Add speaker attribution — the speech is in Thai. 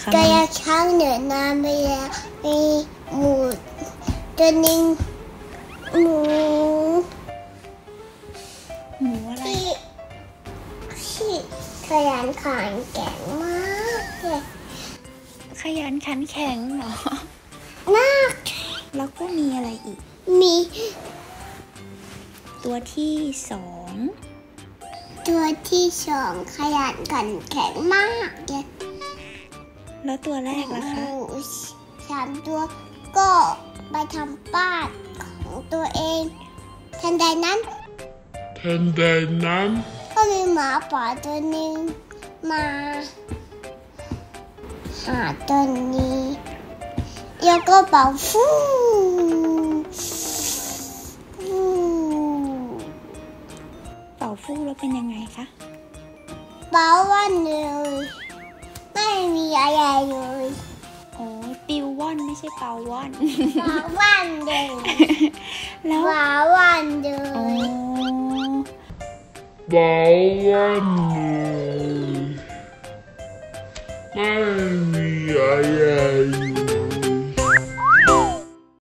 Speaker 1: คะ
Speaker 2: กระช้างเหนือน้ำไปแล้วมีหมูตัวนึงหมู
Speaker 1: อะไร
Speaker 2: ที่ขยันขันแข็งมากเลย
Speaker 1: ขยันขันแข็งเหรอ
Speaker 2: มาก
Speaker 1: แล้วก็มีอะไรอีก
Speaker 2: มี
Speaker 1: ตัวที่สอง
Speaker 2: ขยันขันแข็งมากเลย
Speaker 1: แล้วตัวแรกล่ะคะ
Speaker 2: 3 ตัวก็ไปทำบ้านของตัวเองทันใดนั้นก็มีหมาป่าตัวหนึ่งมาหาตัวนี้แล้วก็เป่าฟู
Speaker 1: แล้วเป็นยังไงคะ
Speaker 2: เป่าว่อนเลยไม่มีอะไรเลย
Speaker 1: โอ้ปิวว่อนไม่ใช่เป่าว่อน
Speaker 2: เป่าว่อนเลย
Speaker 1: แล้ว
Speaker 2: เป่าว่อนเลย
Speaker 3: เป่าว่อนเลยไม่มีอะไร